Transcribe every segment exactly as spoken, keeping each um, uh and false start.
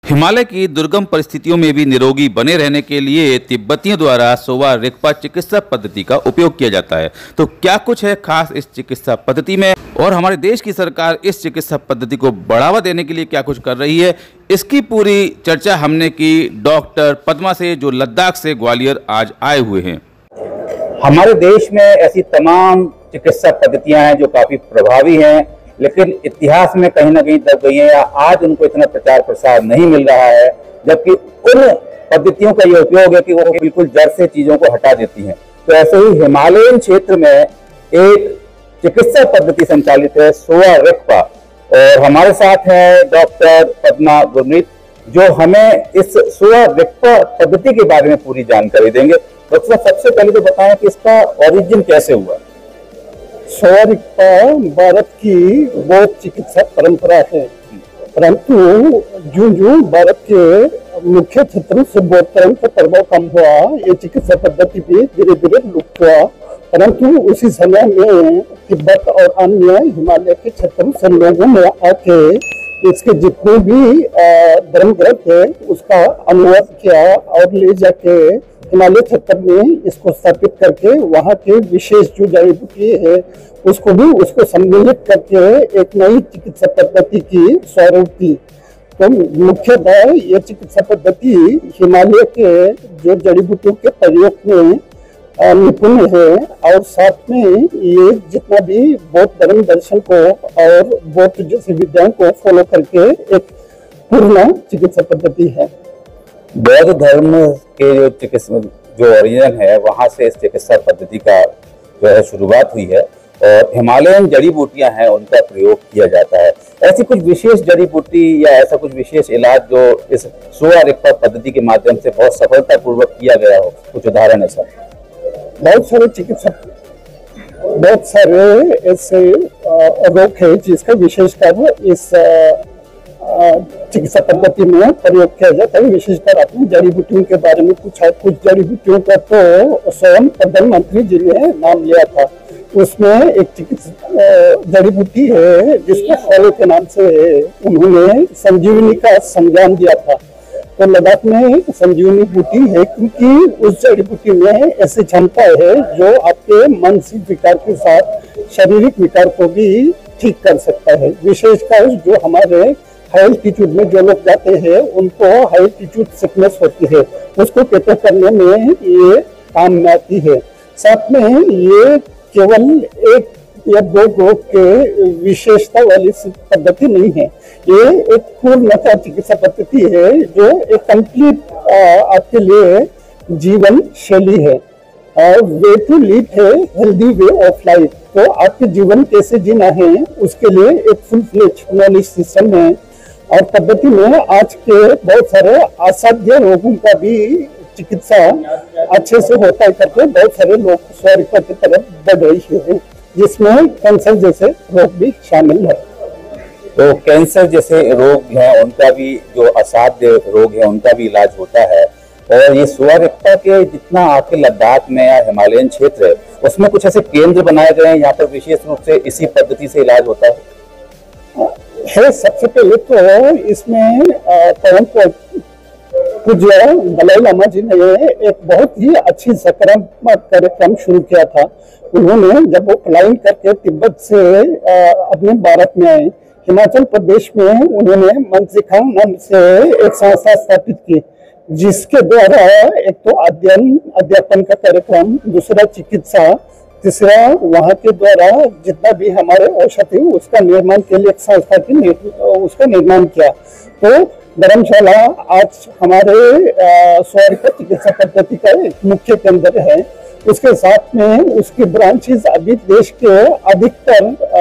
हिमालय की दुर्गम परिस्थितियों में भी निरोगी बने रहने के लिए तिब्बतियों द्वारा सोवा रिगपा चिकित्सा पद्धति का उपयोग किया जाता है। तो क्या कुछ है खास इस चिकित्सा पद्धति में और हमारे देश की सरकार इस चिकित्सा पद्धति को बढ़ावा देने के लिए क्या कुछ कर रही है, इसकी पूरी चर्चा हमने की डॉक्टर पद्मा से, जो लद्दाख से ग्वालियर आज आए हुए हैं। हमारे देश में ऐसी तमाम चिकित्सा पद्धतियां हैं जो काफी प्रभावी हैं, लेकिन इतिहास में कहीं ना कहीं दब गई हैं या आज उनको इतना प्रचार प्रसार नहीं मिल रहा है, जबकि उन पद्धतियों का ये उपयोग है कि वो बिल्कुल जड़ से चीजों को हटा देती हैं। तो ऐसे ही हिमालयन क्षेत्र में एक चिकित्सा पद्धति संचालित है सोवा रिगपा, और हमारे साथ है डॉक्टर पद्मा गुरमीत, जो हमें इस सोवा रिगपा पद्धति के बारे में पूरी जानकारी देंगे। डॉक्टर साहब, सबसे पहले तो बताएं कि इसका ओरिजिन कैसे हुआ। सोवा रिगपा भारत की बौद्ध चिकित्सा परंपरा है, परंतु जो जो भारत के मुख्य क्षेत्रों से बौद्ध धर्म का प्रभाव कम हुआ, ये चिकित्सा पद्धति भी धीरे धीरे लुप्त हुआ। परंतु उसी समय में तिब्बत और अन्य हिमालय के क्षेत्रों से लोगों ने आके इसके जितने भी धर्म ग्रंथ है उसका अनुवाद किया और ले जाके हिमालय क्षेत्र में इसको स्थापित करके वहाँ के विशेष जो जड़ी बूटी है उसको भी उसको सम्मिलित करके एक नई चिकित्सा पद्धति की स्वरूप दी। तो मुख्यतः ये चिकित्सा पद्धति हिमालय के जो जड़ी बूटियों के प्रयोग में निपुण है, और साथ में ये जितना भी बौद्ध धर्म दर्शन को और बौद्ध जैसी विद्याओं को फॉलो करके एक पूर्ण चिकित्सा पद्धति है। बौद्ध धर्म के जो चिकित्सा जो ओरिजिन है वहां से इस चिकित्सा पद्धति का जो है शुरुआत हुई है, और हिमालयन जड़ी बूटियां हैं उनका प्रयोग किया जाता है। ऐसी कुछ विशेष जड़ी बूटी या ऐसा कुछ विशेष इलाज जो इस सोवा रिगपा पद्धति के माध्यम से बहुत सफलतापूर्वक किया गया हो, कुछ उदाहरण है सर? बहुत सारे चिकित्सा बहुत सारे ऐसे रोग है जिसका विशेषकर इस चिकित्सा पद्धति में प्रयोग किया जाता है। विशेषकर आपने जड़ी बूटियों के बारे में पूछा, कुछ जड़ी बूटियों का तो स्वयं प्रधानमंत्री जी ने नाम लिया था। उसमें एक चिकित्सा जड़ी बूटी है जिसको फॉलो के नाम से उन्होंने संजीवनी का संज्ञान दिया था। तो लद्दाख में संजीवनी बूटी है क्योंकि उस जड़ी बूटी में ऐसी क्षमता है जो आपके मानसिक विकार के साथ शारीरिक विकार को भी ठीक कर सकता है। विशेषकर जो हमारे हाई एल्टीट्यूड में जो लोग जाते हैं उनको हाई एल्टीट्यूड सिकनेस होती है, उसको कैटर करने में ये काम में आती है। साथ में ये केवल एक या दो रोग के विशेषता वाली पद्धति नहीं है, ये एक पूर्णतः चिकित्सा पद्धति है जो एक कंप्लीट आपके लिए जीवन शैली है। वे टू लीड है हेल्दी वे ऑफ लाइफ। तो आपके जीवन कैसे जीना है उसके लिए एक फुल फ्लेज नॉलेज सिस्टम है, और पद्धति में आज के बहुत सारे असाध्य रोगों का भी चिकित्सा अच्छे से होता है करके बहुत सारे लोग सोवा रिगपा की तरफ बढ़ रही है, जिसमें कैंसर जैसे रोग भी शामिल है। तो कैंसर जैसे रोग हैं उनका भी, जो असाध्य रोग है उनका भी इलाज होता है। और ये सोवा रिगपा के जितना आपके लद्दाख में या हिमालयन क्षेत्र है उसमें कुछ ऐसे केंद्र बनाए गए हैं यहाँ पर विशेष रूप से इसी पद्धति से इलाज होता है? है सबसे पहले तो इसमें पूज्य दलाई लामा जी ने एक बहुत ही अच्छी सकारात्मक कार्यक्रम शुरू किया था। उन्होंने जब वो पलायन करके तिब्बत से अपने भारत में आए, हिमाचल प्रदेश में उन्होंने मनसिखा नाम से एक संस्था स्थापित की, जिसके द्वारा एक तो अध्ययन अध्यापन का कार्यक्रम, दूसरा चिकित्सा, तीसरा वहाँ के द्वारा जितना भी हमारे औषधि उसका निर्माण के लिए एक संस्था की उसका निर्माण किया। तो धर्मशाला आज हमारे सोवा रिगपा चिकित्सा पद्धति का एक मुख्य केंद्र है। उसके साथ में उसकी ब्रांचेस अभी देश के अधिकतर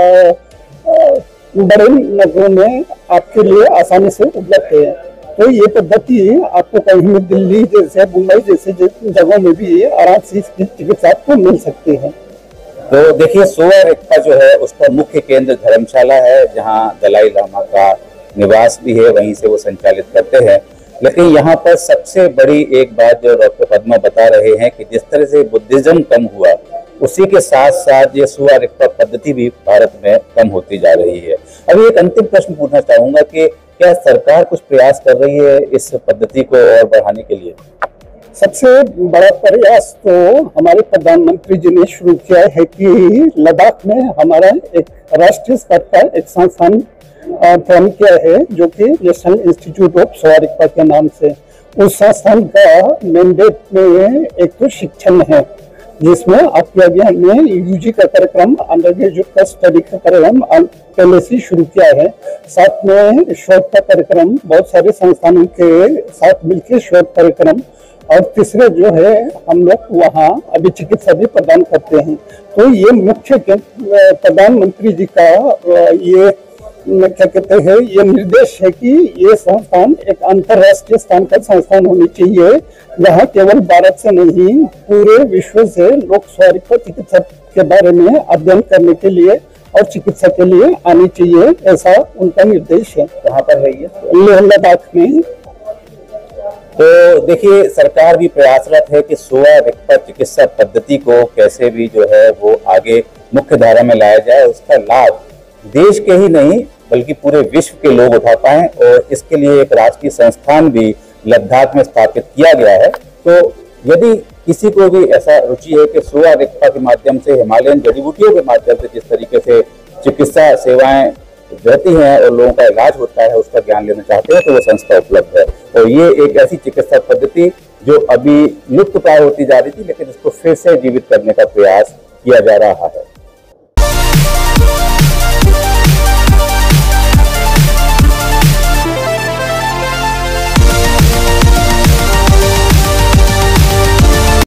बड़े नगरों में आपके लिए आसानी से उपलब्ध है। तो ये पद्धति आपको कहीं में दिल्ली जैसे मुंबई जैसे जगहों में भी आराम से इसकी चिकित्सा आपको मिल सकती है। तो देखिए, सोवा रिगपा जो है उसका मुख्य केंद्र धर्मशाला है, जहाँ दलाई लामा का निवास भी है, वहीं से वो संचालित करते हैं। लेकिन यहाँ पर सबसे बड़ी एक बात जो डॉक्टर पद्मा बता रहे हैं कि जिस तरह से बुद्धिज्म कम हुआ उसी के साथ साथ ये सुआ रिक्पा पद्धति भी भारत में कम होती जा रही है। अभी एक अंतिम प्रश्न पूछना चाहूंगा कि क्या सरकार कुछ प्रयास कर रही है इस पद्धति को और बढ़ाने के लिए? सबसे बड़ा प्रयास तो हमारे प्रधानमंत्री जी ने शुरू किया है कि लद्दाख में हमारा एक राष्ट्रीय स्तर का एक संस्थान फॉर्म किया है, जो कि national institute of Sowa Rigpa के नाम से। उस संस्थान का मैंडेट में एक तो शिक्षण है, जिसमें आपके अभियान में यूजी का कार्यक्रम, अंडर ग्रेजुएट का स्टडी का कार्यक्रम पहले से शुरू किया है। साथ में शोध का कार्यक्रम, बहुत सारे संस्थानों के साथ मिलकर शोध कार्यक्रम, और तीसरे जो है हम लोग वहाँ अभी चिकित्सा भी प्रदान करते हैं। तो ये मुख्य प्रधानमंत्री जी का ये क्या कहते हैं ये निर्देश है कि ये संस्थान एक अंतर्राष्ट्रीय स्थान का संस्थान होनी चाहिए, जहाँ केवल भारत से नहीं पूरे विश्व से लोग सुआ रिक्पा चिकित्सा के बारे में अध्ययन करने के लिए और चिकित्सा के लिए आनी चाहिए, ऐसा उनका निर्देश है। कहाँ पर है ये? लेह लद्दाख में। तो देखिए, सरकार भी प्रयासरत है कि सुआ रिक्पा चिकित्सा पद्धति को कैसे भी जो है वो आगे मुख्य धारा में लाया जाए, उसका लाभ देश के ही नहीं बल्कि पूरे विश्व के लोग उठा पाएं, और इसके लिए एक राष्ट्रीय संस्थान भी लद्दाख में स्थापित किया गया है। तो यदि किसी को भी ऐसा रुचि है कि सुआ रिक्पा के माध्यम से, हिमालयन जड़ी बूटियों के माध्यम से जिस तरीके से चिकित्सा सेवाएं रहती हैं और लोगों का इलाज होता है, उसका ज्ञान लेना चाहते हैं, तो वो संस्था उपलब्ध है। और ये एक ऐसी चिकित्सा पद्धति जो अभी लुप्त प्राय होती जा रही थी, लेकिन इसको फिर से जीवित करने का प्रयास किया जा रहा है।